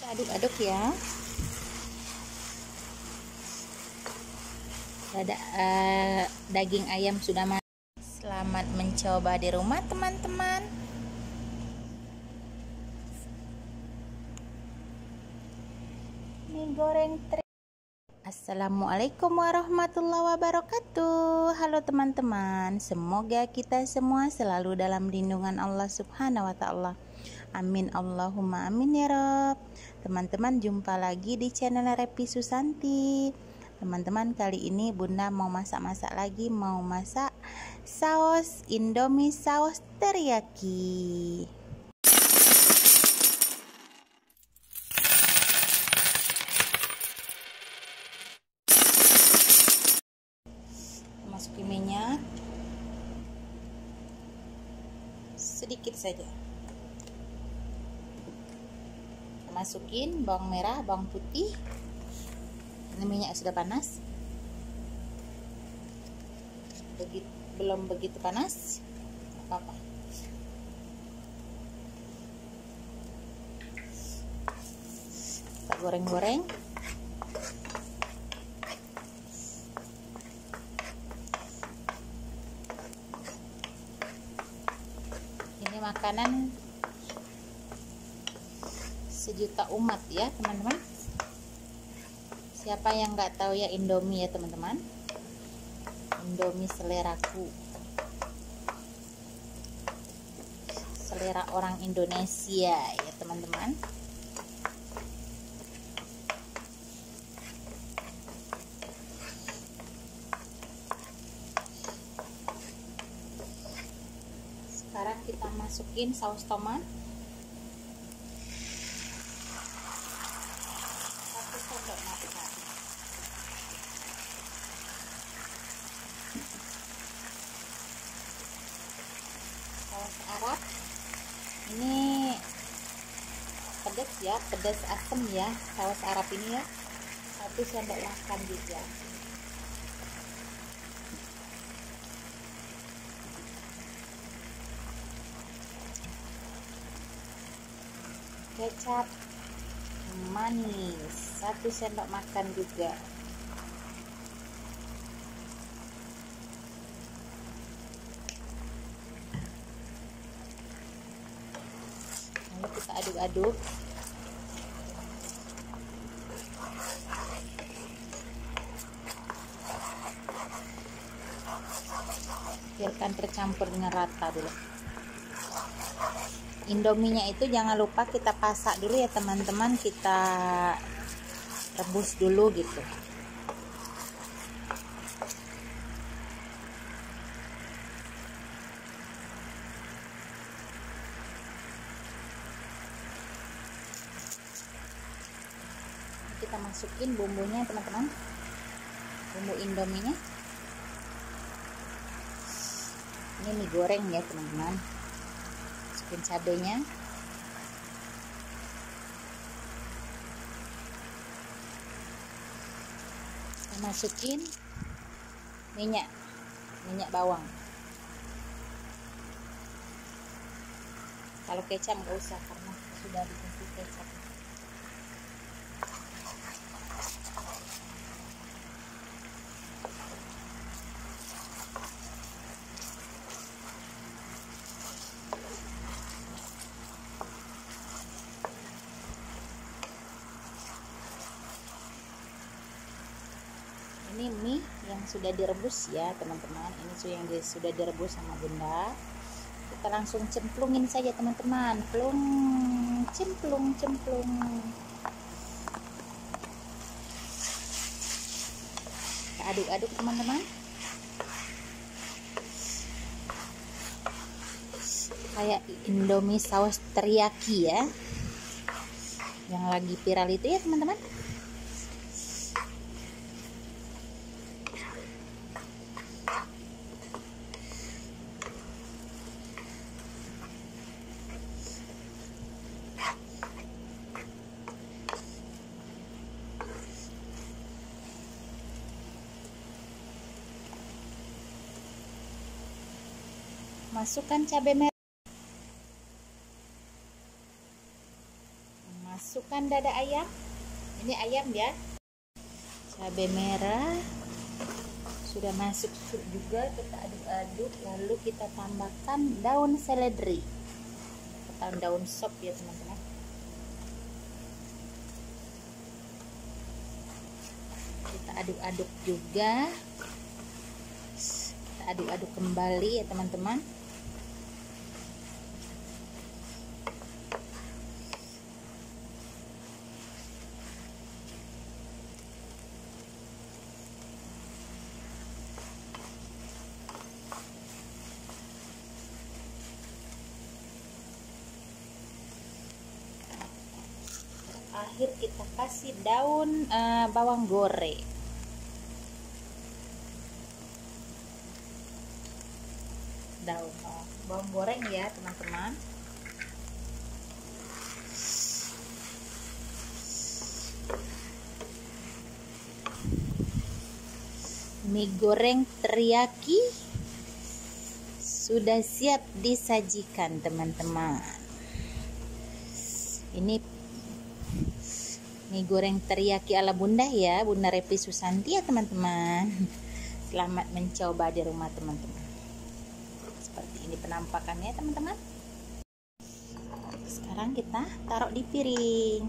Aduk-aduk ya. Daging ayam sudah matang. Selamat mencoba di rumah teman-teman. Mie goreng teri. Assalamualaikum warahmatullahi wabarakatuh. Halo teman-teman, semoga kita semua selalu dalam lindungan Allah Subhanahu wa Ta'ala. Amin Allahumma amin ya Rob. Teman-teman, jumpa lagi di channel Repi Susanti. Teman-teman, kali ini Bunda mau masak-masak lagi, mau masak saus Indomie saus teriyaki. Masukin minyak sedikit saja. Masukin bawang merah, bawang putih. Ini minyak sudah panas. Belum begitu panas, apa-apa. Kita goreng-goreng. Ini makanan sejuta umat ya teman-teman. Siapa yang nggak tahu ya Indomie ya teman-teman. Indomie seleraku, selera orang Indonesia ya teman-teman. Sekarang kita masukin saus tomat. Saus Arab ini pedas ya, pedas asam ya, saus Arab ini ya, 1 sendok makan juga. Kecap manis 1 sendok makan juga. Lalu kita aduk-aduk. Biarkan tercampur dengan rata dulu. Indominya itu jangan lupa kita pasak dulu ya teman-teman, kita rebus dulu gitu. Kita masukin bumbunya teman-teman, bumbu Indominya. Ini mie goreng ya teman-teman. Masukin cabenya. Kita masukin minyak bawang. Kalau kecap nggak usah karena sudah dikasih kecap. Ini mie yang sudah direbus ya teman-teman. Ini yang sudah direbus sama Bunda. Kita langsung cemplungin saja teman-teman. Cemplung. Kita aduk-aduk teman-teman. Kayak Indomie saus teriyaki ya, yang lagi viral itu ya teman-teman. Masukkan cabai merah. Masukkan dada ayam. Ini ayam ya. Cabai merah sudah masuk juga, kita aduk-aduk. Lalu kita tambahkan daun seledri atau daun sop ya teman-teman. Kita aduk-aduk juga. Kita aduk-aduk kembali ya teman-teman. Akhir kita kasih daun bawang goreng. Daun bawang goreng ya teman-teman. Mie goreng teriyaki sudah siap disajikan teman-teman. Ini mie goreng teriyaki ala Bunda ya, Bunda Repi Susanti ya teman-teman. Selamat mencoba di rumah teman-teman. Seperti ini penampakannya teman-teman. Sekarang kita taruh di piring.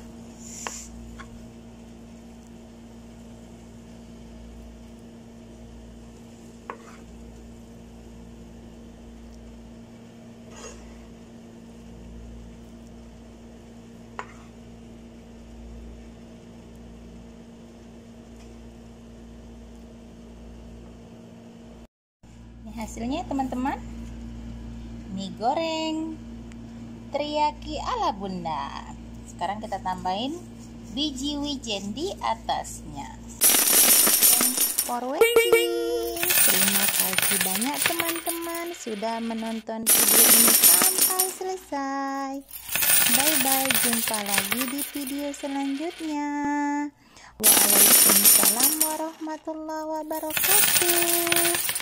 Hasilnya teman-teman, mie goreng teriyaki ala Bunda. Sekarang kita tambahin biji wijen di atasnya. Thanks for watching. Terima kasih banyak teman-teman sudah menonton video ini sampai selesai. Bye bye, jumpa lagi di video selanjutnya. Waalaikumsalam warahmatullahi wabarakatuh.